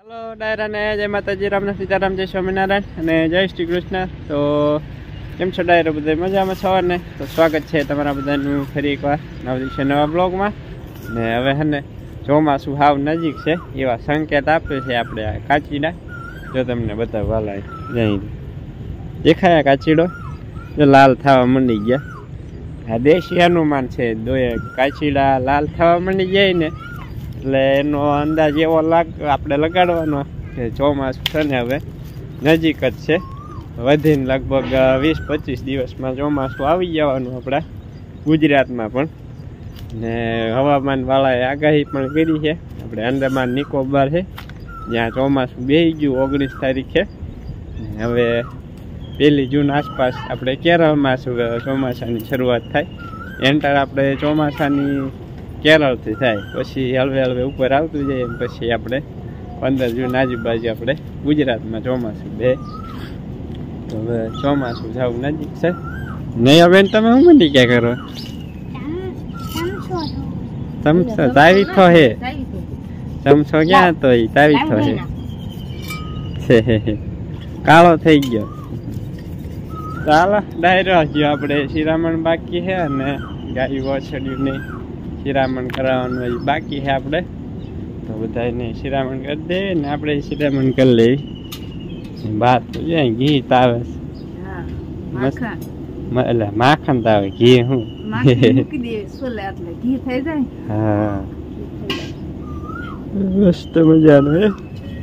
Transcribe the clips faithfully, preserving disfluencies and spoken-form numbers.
Hello डायरा ने जय माताजी राम सीताराम जय स्वामीनारायण અને જય શ્રી કૃષ્ણ। તો કેમ છો ડાયરો બધા મજામાં છો ને? તો સ્વાગત છે તમારા બધાનું ફરી એકવાર નવા દિવસે નવા બ્લોગમાં। ને હવે હે ને ચોમાસું હાવ નજીક છે એવા સંકેત આપે છે આપણે આ કાચીડા। જો તમને બતાવવા લાય જઈ દેખાયા કાચીડો જો લાલ થવા માંડી ગયા। આ દેશી હનુમાન છે દોય કાચીડા લાલ થવા માંડી જાય ને એટલે એનો અંદાજ એવો લાગ આપણે લગાડવાનો કે ચોમાસું છે ને હવે નજીક જ છે, વધીને લગભગ વીસ પચીસ દિવસમાં ચોમાસું આવી જવાનું આપણા ગુજરાતમાં પણ। ને હવામાન વાળાએ આગાહી પણ કરી છે આપણે અંદમાન નિકોબાર છે જ્યાં ચોમાસું બેસી ગયું ઓગણીસ તારીખે। હવે પહેલી જૂન આસપાસ આપણે કેરળમાં ચોમાસાની શરૂઆત થાય। એન્ટર આપણે ચોમાસાની કેરળથી થાય, પછી હળવે હળવે ઉપર આવતું જાય પછી આપણે પંદર જૂન આજુબાજુ આપણે ગુજરાતમાં ચોમાસું બે। તો હવે ચોમાસું જવું નજીક છે નહીં। હવે તમે શું મંડી ક્યાં કરો? ચમચો તાવી થો હે ચમચો ક્યાં તો એ તાવી થો હે કાળો થઈ ગયો। ચાલો ડાયરો ગયો આપણે શિરામણ બાકી છે અને ગાય વાછડ્યું નહીં શિરામણ કરાવવાનું બાકી છે આપણે, તો બધાને શિરામણ કરી દે ને આપણે શિરામણ કરી લઈએ। બાત તો જાય ઘી તાવે એટલે માખણ તાવે ઘી હું હા મસ્ત મજાનું હે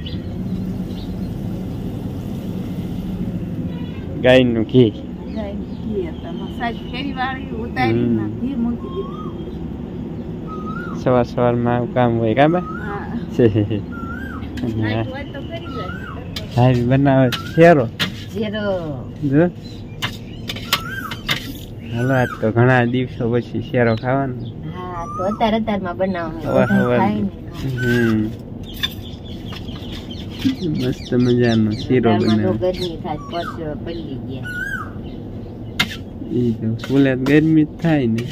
ગાયનું ઘી સવાર સવારમાં આવું કામ હોય કા બા ભાઈ બનાવે શેરો હાલો આજ તો ઘણા દિવસો પછી શેરો ખાવાનો મસ્ત મજાનો શીરો બનાવે એ તો ફૂલે ગરમી જ થાય ને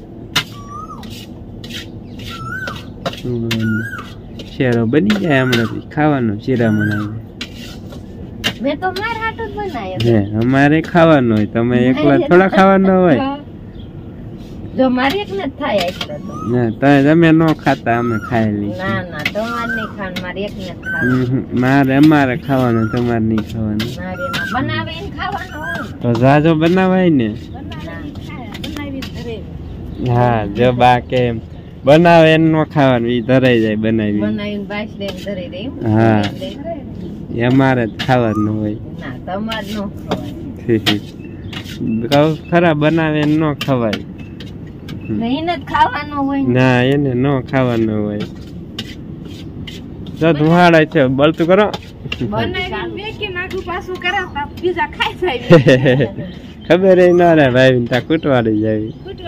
શેરો બની જાય હમણાં ખાવાનો શિરામણ આવી મેં તો માર હાટુ જ બનાવ્યો હે અમારે ખાવાનો હોય તમે એકલા થોડા ખાવાનો હોય જો મારે એક ન થાય એટલે તો ના તમે તમે નો ખાતા અમે ખાઈ લઈ ના ના તમારે નહીં ખાવાનું મારે એક ન ખાવાનું મારે અમારે ખાવાનું તમારે નહીં ખાવાનું મારે ના બનાવે ને ખાવાનું તો જાજો બનાવાય ને હા જો બા કે બનાવે એમ નો ખાવાનું ઈ ધરાઈ જાય બનાવી બનાવીને બાસ લઈને ધરાઈ દે હા અમારે ખાવાનું હોય ના તમારે નો ખવાય ખરા બનાવે ન ખવાય એને ખાવાનું હોય ના એને ન ખાવાનું હોય તો ધુહાડા છે બળતું કરો ખબર એ ના રે ભાઈ તા કૂટવાડી જાય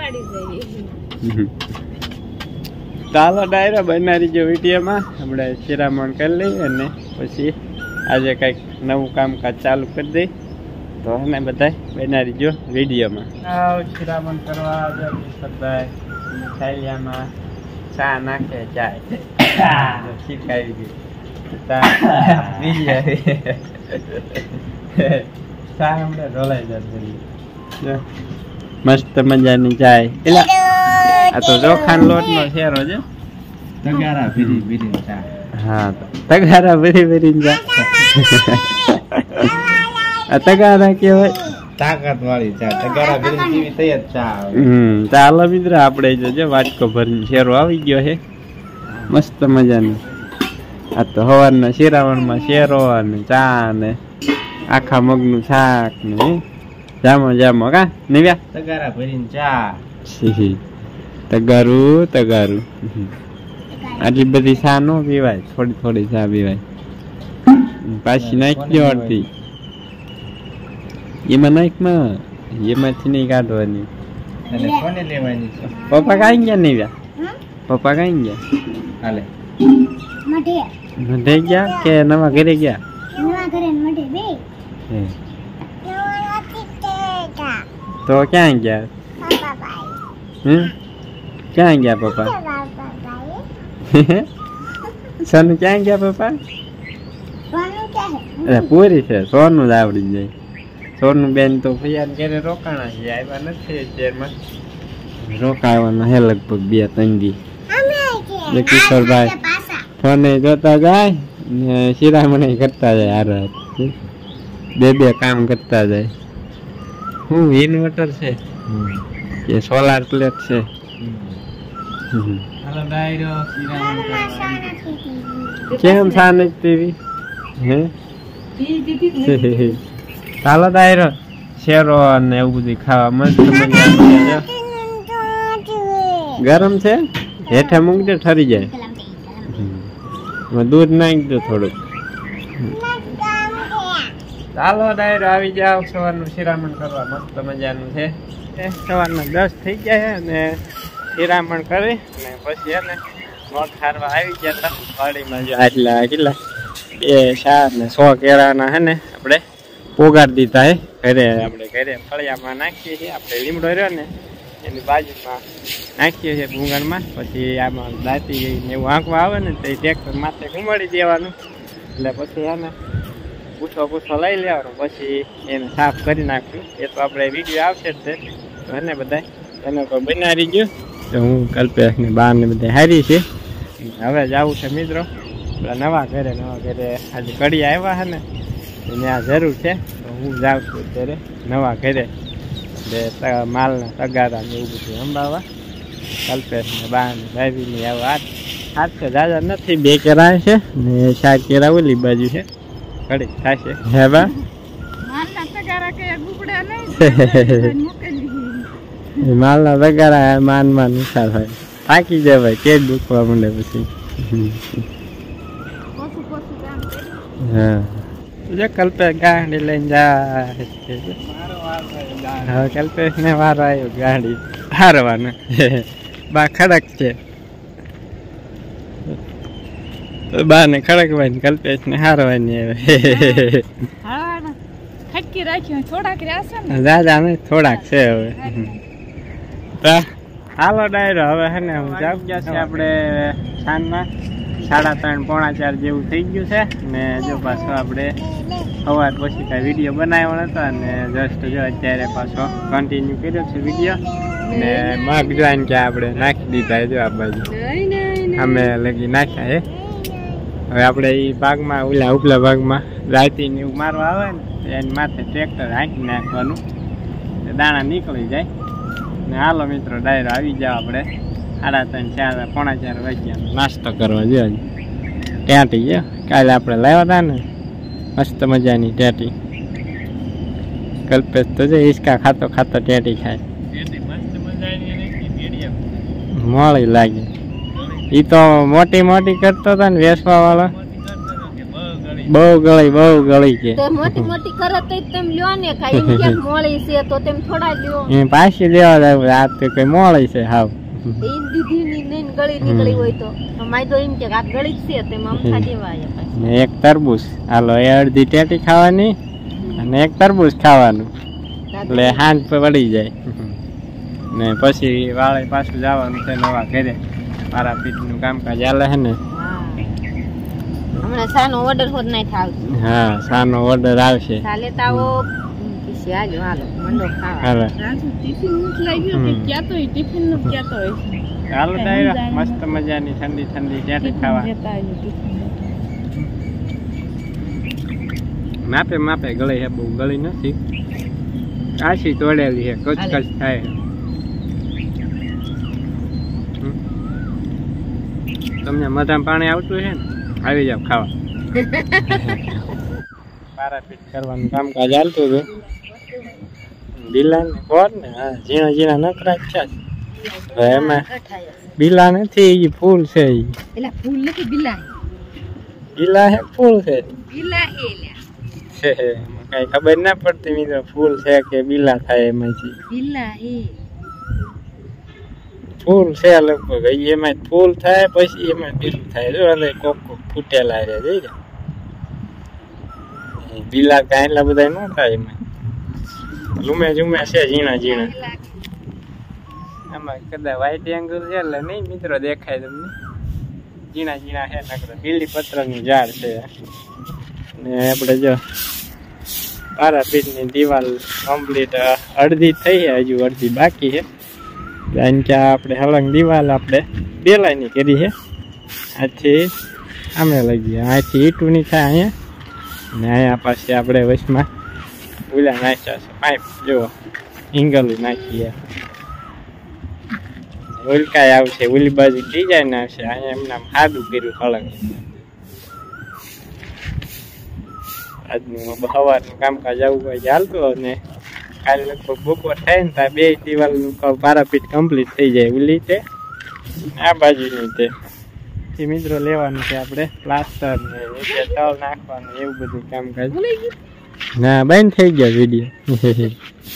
ચાલો ડાયરો બનાવી જો વિડીયોમાં આપણે શિરામણ કરી લઈએ અને પછી આજે કંઈક નવું કામકાજ ચાલુ કરી દઈ તો એને બધા બનાવી જો વિડીયોમાં આવ શિરામણ કરવા સરદાય થાળિયામાં ચા નાખે ચાય શીખાવી ગઈ ચા હમણાં ઢોલાઈ જતી મસ્ત મજાની ચાય એટલે આ તો ચોખાનો લોટ નો શેરો છે તગારા ભીરી ભીરી ચા હા તગારા ભીરી ભીરી ચા આ તગારા કેવાય તાકાત વાળી ચા તગારા ભીરી જેવી તૈયાર ચા હમ ચાલો મિત્ર આપણે જોજો વાટકો ભરીને શેરો આવી ગયો છે મસ્ત મજાનો। આ તો સવારના શિરામણમાં શેરો અને ચા ને આખા મગનું શાક ને જામો જામો કા નિવ્યા તગારા ભરીને ચા તગારું તગારું આટલી બધી ચા નો પીવાય, થોડી થોડી ચા પીવાય પાછી નાખી અડધી એમાં નાખમાં એમાંથી નહીં કાઢવાની કોને લેવાની છે? પપ્પા કાઈ ગયા નહીં વ્યા પપ્પા કાઈ ગયા હાલે મઢે ગયા કે નવા ઘરે ગયા? નવા ઘરે મઢે બે તો ક્યાં ગયા? હમ ક્યાં ગયા પપ્પા? સન ક્યાં ગયા પપ્પા? અરે પૂરી છે સોનું જ આવડી જાય. સોનું બેન તો ફૈયાને ઘરે રોકાણા છે, આવ્યા નથી અત્યારમાં. રોકાવાના હે લગભગ બે ત્રણ દી. કિશોરભાઈ ફોને જોતા જાય ને શિરામણી કરતા જાય. હાર બે બે કામ કરતા જાય. હું ઇન્વર્ટર છે કે સોલાર પ્લેટ છે? કેમ સાને તેવી હે ચાલો દાયરો શેરો અને એવું બધું ખાવા મસ્ત મજા. ગરમ છે હેઠે મૂકજો ઠરી જાય. દૂધ નાખી દો થોડુંક. ચાલો ડાયરો આવી જાવ સવારનું શિરામણ કરવા. મસ્ત મજાનું છે. સવારના દસ થઈ જાય અને શિરામણ કરી ને પછી એને નોટ ખારવા આવી ગયા હતા વાડીમાં. જો આટલા કેટલા બે ચાર ને સો કેળાના હે ને આપણે પોગાડી દીધા હે ઘરે. આપણે ઘરે ફળિયામાં નાખીએ છીએ. આપણે લીમડો રહ્યો ને એની બાજુમાં નાખીએ છીએ ભૂંગળમાં. પછી આમાં દાંતી ને એવું આંકવા આવે ને તો એ ટ્રેક્ટર માથે ઘુમાડી દેવાનું. એટલે પછી એને પૂછો પૂછો લઈ લેવાનો. પછી એને સાફ કરી નાખ્યું. એ તો આપણે વિડીયો આવશે જ છે તો એને બધા એને કોઈ બનાવી ગયું. તો હું કલ્પેશ ને બાર ને બધા હારી છે. હવે જવું છે મિત્રો નવા ઘરે. નવા ઘરે આજે કડિયા આવ્યા છે ને એને આ જરૂર છે તો હું જાઉં છું અત્યારે નવા ઘરે. એટલે માલના તગારા ને એવું બધું સંભાળવા. કલ્પેશ ને બા ને ભાઈ ને આવા હાથ હાથ છે દાદા નથી. બે કેરા છે ને ચાર કેરા ઓલી બાજુ છે. ઘડી થશે હે બા. માલના તગારા માન માન નુસાર હોય. થાકી જાય ભાઈ પેટ દુખવા માંડે પછી. હા જો કલ્પેશ ગાડી લઈને જાય. હવે કલ્પેશ ને વારો આવ્યો ગાડી હારવાનો. બા ખડક છે બા ને ખડકવાની ને કલ્પેશ ને હારવાની આવે. દાદા ને થોડાક છે હવે. હાલો ડાયરો હવે હે ને હું જાવ ગયા છે આપણે સાંજના સાડા ત્રણ પોણા ચાર જેવું થઈ ગયું છે. ને જો પાછો આપણે સવાર પછી કાંઈ વિડીયો બનાવ્યો નતો ને જસ્ટ જો અત્યારે પાછો કન્ટિન્યુ કર્યો છે વિડીયો. ને મગ જોઈને કે આપણે નાખી દીધા જો આ બાજુ અમે લગી નાખ્યા હે. હવે આપણે એ ભાગમાં ઓલા ઉપલા ભાગમાં રાતી ને એવું મારવા આવે ને એની માથે ટ્રેક્ટર હાંકી નાખવાનું દાણા નીકળી જાય. ને હાલો મિત્રો ડાયરો આવી જાવ આપણે સાડા ત્રણ ચાર પોણા ચાર વાગ્યા નાસ્તો કરવા જોઈએ. ટેટી છે કાલે આપણે લાવ્યા હતા ને મસ્ત મજાની ટેટી. કલ્પેશ તો છે હિસકા ખાતો ખાતો ટેટી ખાય. મોળી લાગે. એ તો મોટી મોટી કરતો હતો ને વેસવા વાળા. બહુ ગળી બહુ ગળી છે. મોટી મોટી કરે તો તેમ લ્યો ને કાઈ એમ કે મોળી છે તો તેમ થોડા લ્યો. એ પાછી લેવા જાય આ તો કઈ મોળી છે હાવ. એ દીદી ની નઈ ગળી નીકળી હોય તો અમાય તો એમ કે આ ગળી છે તેમ આમથા દેવાય. ને એક તરબૂચ હાલો એ અડધી ટેટી ખાવાની અને એક તરબૂચ ખાવાનું એટલે હાંજ પડી જાય. ને પછી વાળે પાછું જવાનું છે નવા ઘરે. મારા પીઠનું કામકાજ હાલે છે ને. હમણાં સાનો ઓર્ડર હોત નહીં થાવ. હા સાનો ઓર્ડર આવશે. ચાલે તાવો પછી આજો હાલો મંડો ખાવા. હાલો રાજુ ટિફિન મુક લઈ ગયો કે ક્યાં તો ટિફિન નું ક્યાં તો હોય. હાલો ડાયરો મસ્ત મજાની ઠંડી ઠંડી ટેટી ખાવા. માપે માપે ગળી છે બહુ ગળી નથી. આછી તોડેલી છે કચકચ થાય. તમને મધામાં પાણી આવતું છે ને આવી જાવ ખાવા. પારાપીટ કરવાનું કામકાજ ચાલતું હતું. બિલા ને કોર ને હા ઝીણા ઝીણા નકરા છે. હવે એમાં બિલા નથી ફૂલ છે. એલા ફૂલ નથી બિલા. બિલા હે ફૂલ છે. બિલા હે લ્યા. કઈ ખબર ના પડતી મિત્રો ફૂલ છે કે બિલા થાય એમાંથી. બિલા હે ફૂલ છે લગભગ. એમાં ફૂલ થાય પછી એમાં બીલું થાય. જો અંદર કોક કોક ફૂટેલા રહે જઈ જાય. બિલા કાંઈ એટલા બધા ન થાય એમાં. ઝુમે ઝુમે છે ઝીણા ઝીણા. આમાં કદાચ વ્હાઈટ એંગલ છે એટલે નહીં મિત્રો દેખાય તમને. ઝીણા ઝીણા છે નકર બીલી પત્રનું ઝાડ છે. ને આપણે જો તારાપીઠની દિવાલ કમ્પ્લીટ અડધી થઈ છે, હજુ અડધી બાકી છે. કારણ કે આપણે હલંગ દિવાલ આપણે બે લાઈનની કરી છે. આથી આમે લઈ ગયા, અહીંથી ઈટુની થાય અહીંયા, ને અહીંયા પાસે આપણે વચમાં ઉલા નાખ્યા છે પાઇપ, જો ઇંગલ નાખીએ. ઉલકાય આવશે, ઓલી બાજુ ડિઝાઇન આવશે, અહીંયા એમને સાદું કર્યું હલંગ. આજનું સવારનું કામકાજ આવું હોય ચાલતું, અને કાલે લગભગ બપોર થાય ને ત્યાં બે દિવાલ પારાપીઠ કમ્પ્લીટ થઈ જાય. ઓલી તે આ બાજુની તે મિત્રો લેવાનું છે આપણે પ્લાસ્ટર ને નીચે તળ નાખવાનું, એવું બધું કામકાજ. ના બંધ થઈ ગયો વિડીયો,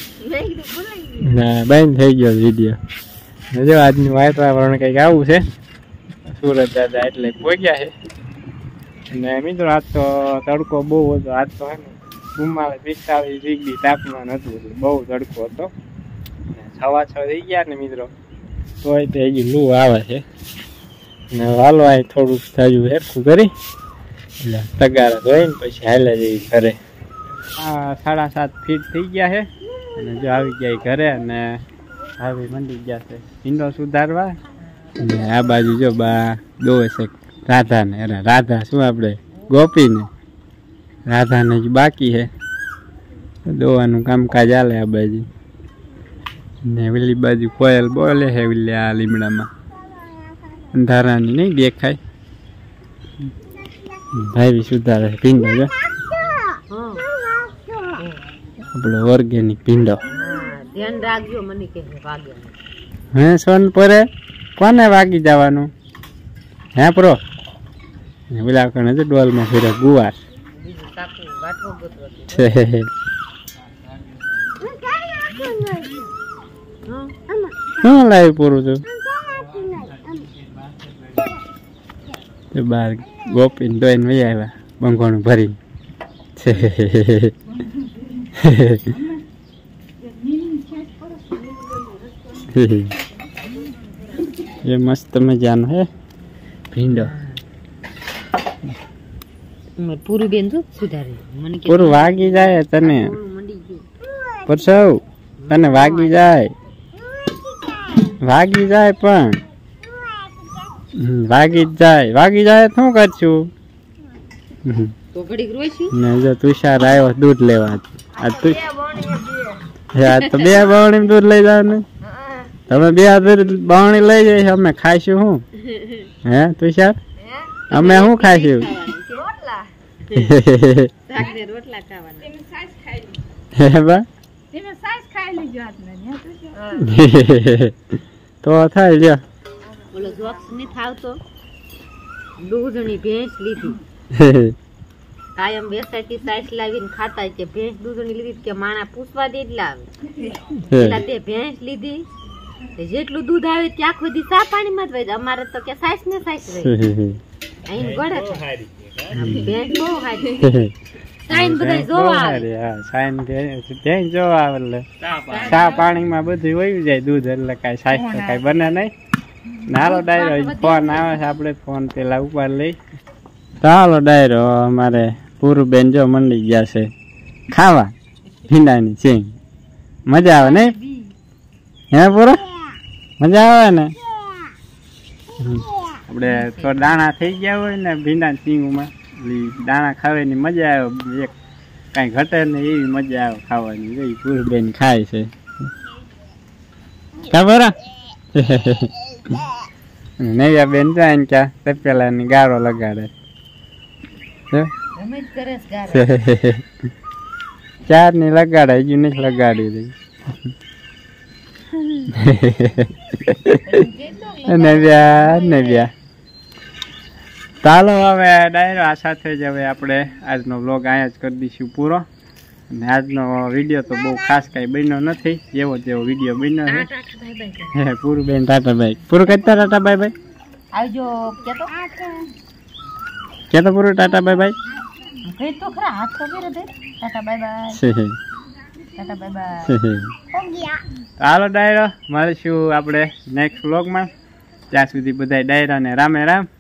ના બંધ થઈ ગયો વિડીયો. જો આજનું વાતાવરણ કંઈક આવું છે, સુરત દાદા એટલે પહોંચ્યા છે. અને મિત્રો આજ તો તડકો બહુ હતો, આજ તો હે ને ચુમ્માલીસ પિસ્તાલીસ ડિગ્રી તાપમાન હતું, એટલે બહુ તડકો હતો. છવા છ થઈ ગયા ને મિત્રો, તોય તે હજી લૂ આવે છે. ને વાલો અહીં થોડુંક તાજું હેરખું કરી એટલે તગારા ધોઈને પછી હાલે જઈ ઘરે. આ સાડા સાત ફીટ થઈ ગયા છે, અને જો આવી ગયા ઘરે, અને હવે મંડી ગયા છે ઈંડો સુધારવા. અને આ બાજુ જો બા દોવે છે રાધાને, અરે રાધા શું આપણે ગોપીને, રાધાને જ બાકી છે દોવાનું કામકાજ હાલે આ બાજુ. ને પેલી બાજુ કોયલ બોલે છે પેલી આ લીમડામાં, અંધારાની નહીં દેખાય. ભાઈ સુધારે ભીંડો જો આપણો ઓર્ગેનિક ભીંડો. ધ્યાન રાખજો, મને કે વાગે હે સોન પરે કોને વાગી જવાનું હે પ્રો? પેલા કણે તો ડોલમાં ફેરે ગુવાર શું લાવી પૂરું છું બાર ગોપીને દોઈને વહી આવ્યા બંગોણું ભરીને. એ મસ્ત મજાનો હે ભીંડો. પૂરું બેન જો સુધારે મને કે પૂરું વાગી જાય તને, પરસવ તને વાગી જાય, વાગી જાય પણ વાગી જ જાય, વાગી જાય શું કરશું? તો ઘડીક રોઈશું ને જો તુષાર આવ્યો દૂધ લેવા. આ તું યાર તો બે બાવણી દૂધ લઈ જાવ ને, તમે બે બાવણી લઈ જાય, અમે ખાઈશું શું? હે તુષાર અમે શું ખાઈશું? રોટલા ખાવાના તો થાય લ્યો. બોલો જોક્સ ની થાવતો દૂધની ભેંસ લીધી, કાયમ બેસાતી સાઈસ લાવીને ખાતા કે ભેંસ દૂધની લીધી કે માણા પૂછવા દે એટલે આવે. પેલા તે ભેંસ લીધી, જેટલું દૂધ આવે ત્યાં આખો દી સા પાણીમાં જ વહી. અમારે તો કે સાઈસ ને સાઈસ રહી અહીં ગળે ભેંસ બહુ હારી. સાઈન બધા જોવા આવે, હા સાઈન ત્યાં જોવા આવે એટલે સા પાણીમાં બધું વયું જાય દૂધ, એટલે કાંઈ સાઈસ તો કાંઈ બને નહીં. નાલો ડાયરો ફોન આવે છે, આપણે ફોન પેલા ઉપર લઈ. ચાલો ડાયરો અમારે પૂરું બેન જો મંડી ગયા છે ખાવા ભીંડાની સિંગ. મજા આવે ને હે પૂરો? મજા આવે ને? આપણે તો દાણા થઈ ગયા હોય ને ભીંડાની સિંગમાં, દાણા ખાવાની મજા આવે, એક કાંઈ ઘટે ને એવી મજા આવે ખાવાની. જોઈ પૂરું બેન ખાય છે ખબર? નૈયા બેન જાય ક્યાં તપેલા ની ગાળો લગાડે ચાર ની લગાડે, હજુ નથી લગાડી રહી. નવ્યા નવ્યા ચાલો હવે ડાયરો આ સાથે જ હવે આપણે આજનો વ્લોગ અહીંયા જ કરી દઈશું પૂરો. અને આજનો વિડીયો તો બહુ ખાસ કઈ બન્યો નથી, જેવો જેવો વિડીયો બન્યો છે. હે પૂરું બેન ટાટા બાય પૂરું કરતા ટાટા બાય બાય આવજો કેતો કેતો પૂરું ટાટા બાય બાય કઈ તો ખરા હાથ તો કરે દે tata bye bye tata bye bye હો ગયા. ચાલો ડાયરો મળીશું આપણે નેક્સ્ટ વ્લોગમાં, ત્યાં સુધી બધા ડાયરા ને રામે રામ.